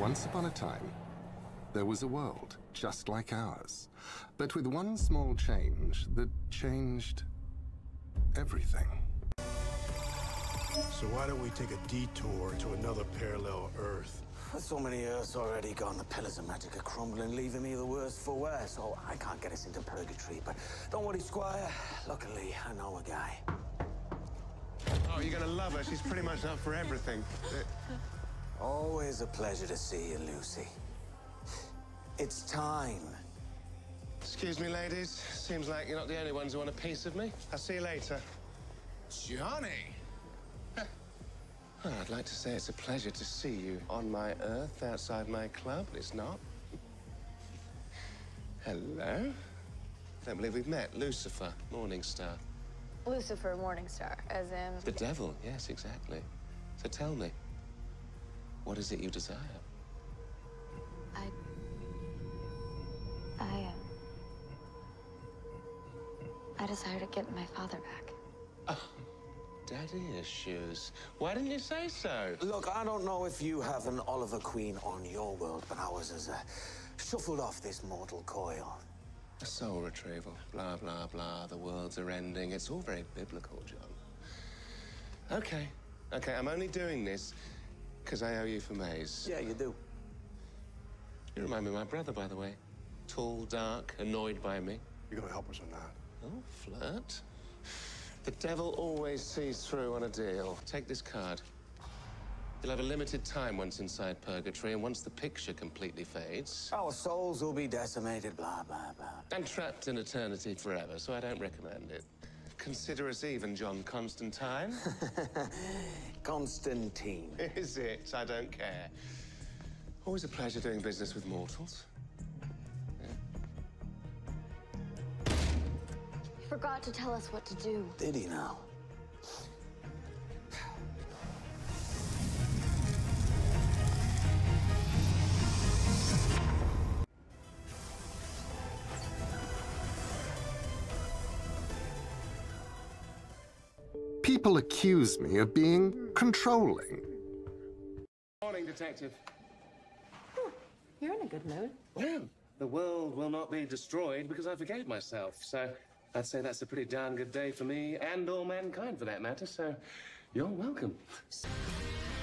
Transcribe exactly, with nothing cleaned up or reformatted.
Once upon a time, there was a world just like ours, but with one small change that changed everything. So why don't we take a detour to another parallel Earth? There's so many Earths already gone. The pillars of magic are crumbling, leaving me the worse for wear. So I can't get us into purgatory. But don't worry, Squire. Luckily, I know a guy. Oh, you're gonna love her. She's pretty much up for everything. Always a pleasure to see you, Lucy. It's time. Excuse me, ladies. Seems like you're not the only ones who want a piece of me. I'll see you later. Johnny! Oh, I'd like to say it's a pleasure to see you on my Earth outside my club, but it's not. Hello? Don't believe we've met. Lucifer, Morningstar. Lucifer Morningstar, as in... The devil, yes, exactly. So tell me, what is it you desire? I... I, um... I desire to get my father back. Oh, daddy issues. Why didn't you say so? Look, I don't know if you have an Oliver Queen on your world, but ours is uh, shuffled off this mortal coil. A soul retrieval, blah, blah, blah. The worlds are ending. It's all very biblical, John. Okay, okay, I'm only doing this because I owe you for Maze. Yeah, you do. You remind me of my brother, by the way. Tall, dark, annoyed by me. You're gonna help us on that? Oh, flirt. The devil always sees through on a deal. Take this card. You'll have a limited time once inside purgatory, and once the picture completely fades... Our souls will be decimated, blah, blah, blah. And trapped in eternity forever, so I don't recommend it. Consider us even, John Constantine. Constantine. Is it? I don't care. Always a pleasure doing business with mortals. He forgot to tell us what to do. Did he now? People accuse me of being controlling. Morning, Detective. You're in a good mood. Well, the world will not be destroyed because I forgave myself, so I'd say that's a pretty darn good day for me and all mankind, for that matter, so you're welcome.